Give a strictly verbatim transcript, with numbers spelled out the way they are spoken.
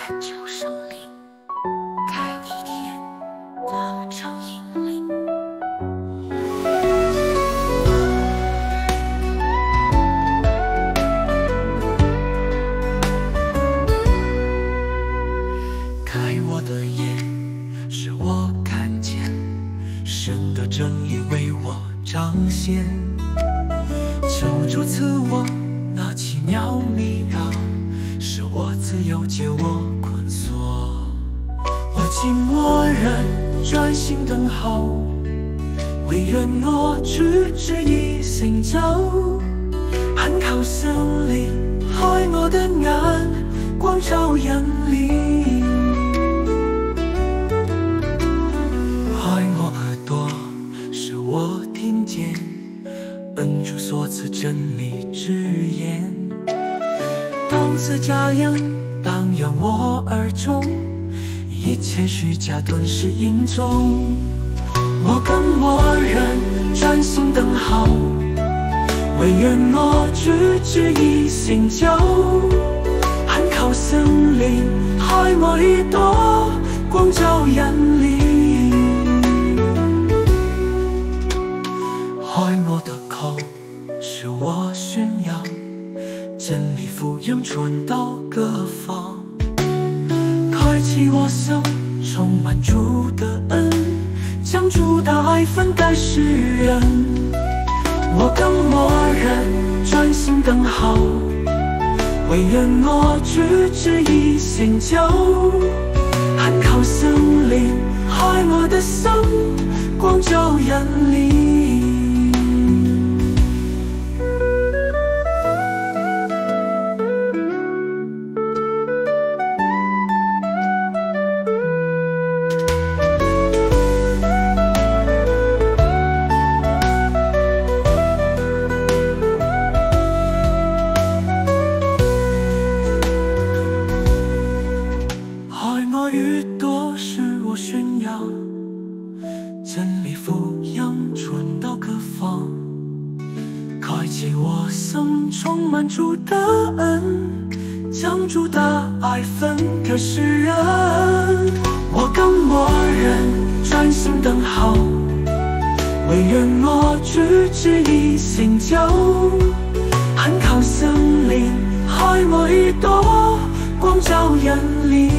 恳求生灵，开地天的成引领。开我的眼，使我看见神的正义为我彰显，求主赐我那奇妙秘钥，使我自由解我捆锁。我静默忍，专心等候，为愿我主旨意成就。懇求聖靈開我的眼，光照人靈，開我耳朵，使我聽見恩主所賜真理之言。當此佳音蕩漾我耳中，一切虛假頓時隱蹤。我更默忍，專心等候，惟願我主旨意成就。懇求聖靈開我耳朵，光照人靈，開我的口，使我宣揚真理福音傳到各方，開啟我心，充滿主的恩，將主的愛分給世人。我更默忍，專心等候，惟願我主旨意成就。懇求聖靈開我的心，光照人靈。耳朵使我宣揚真理福音傳到各方，開啟我心，充滿主的恩，將主的愛分給世人。我更默忍，專心等候，惟願我主旨意成就。懇求聖靈開我耳朵，光照人靈。